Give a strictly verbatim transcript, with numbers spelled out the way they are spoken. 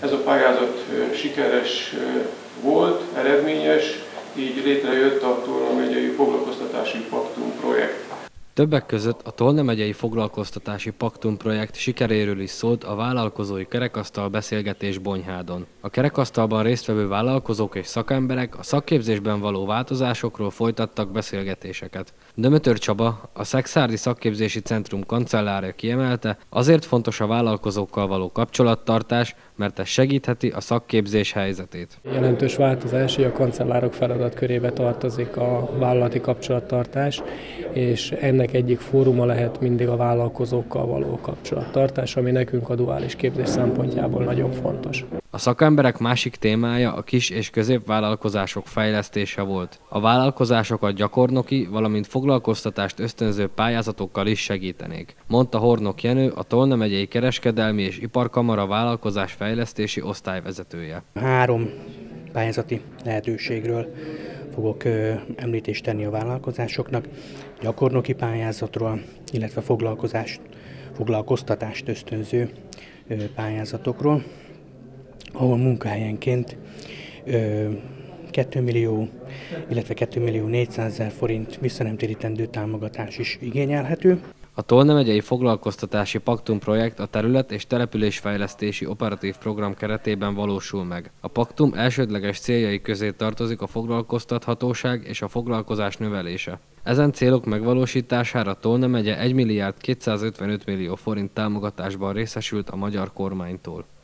Ez a pályázat sikeres volt, eredményes, így létrejött a Tolna megyei foglalkoztatási paktum projekt. Többek között a Tolna megyei foglalkoztatási paktum projekt sikeréről is szólt a vállalkozói kerekasztal beszélgetés Bonyhádon. A kerekasztalban résztvevő vállalkozók és szakemberek a szakképzésben való változásokról folytattak beszélgetéseket. Dömötör Csaba, a Szekszárdi Szakképzési Centrum kancellárja kiemelte, azért fontos a vállalkozókkal való kapcsolattartás, mert ez segítheti a szakképzés helyzetét. Jelentős változás, hogy a kancellárok feladatkörébe tartozik a vállalati kapcsolattartás, és ennek egyik fóruma lehet mindig a vállalkozókkal való kapcsolattartás, ami nekünk a duális képzés szempontjából nagyon fontos. A szakemberek másik témája a kis- és középvállalkozások fejlesztése volt. A vállalkozásokat gyakornoki, valamint foglalkoztatást ösztönző pályázatokkal is segítenék, mondta Hornok Jenő, a Tolna megyei Kereskedelmi és Iparkamara vállalkozás fejlesztési osztályvezetője. Három pályázati lehetőségről fogok ö, említést tenni a vállalkozásoknak, gyakornoki pályázatról, illetve foglalkozást, foglalkoztatást ösztönző ö, pályázatokról, ahol munkahelyenként ö, két millió, illetve két millió négyszázezer forint visszanemtérítendő támogatás is igényelhető. A Tolna megyei foglalkoztatási paktum projekt a terület- és településfejlesztési operatív program keretében valósul meg. A paktum elsődleges céljai közé tartozik a foglalkoztathatóság és a foglalkozás növelése. Ezen célok megvalósítására Tolna megye egy milliárd kétszázötvenöt millió forint támogatásban részesült a magyar kormánytól.